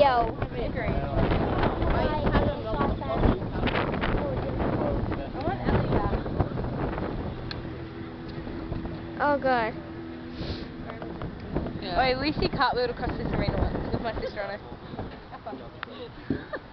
Yo. Oh god. Yeah. Wait, we see cartwheeled across this arena once with my sister on it.